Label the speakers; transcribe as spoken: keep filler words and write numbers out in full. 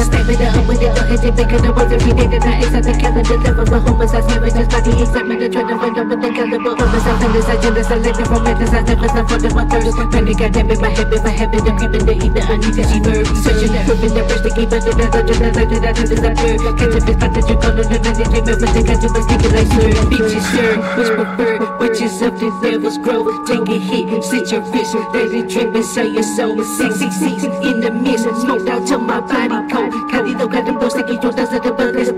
Speaker 1: stack me up with it, don't hit it, because I was every day that I exit the calendar. Level for homicides, never just body excitement. I try to find up with the caliber. Homicide, fantasize, gender selective, romanticize, never stop for them, my thirst. Panic, goddamn it, my habit, my habit, I'm creeping the heat, I need to see bird. Searching that hoop in the brush to keep under the dungeon, I like that I do this, I turn. Catch up this spot that you call on the magic, they never think I do my sneaking like slur. Bitches, sir, which prefer, which is up the devil's grove. Take a hit, sit your wrist, let it drip and sell your soul. Six, six, six, in the mist, smoked out till my body cold. Calido got them those sticky, don't does the buggers.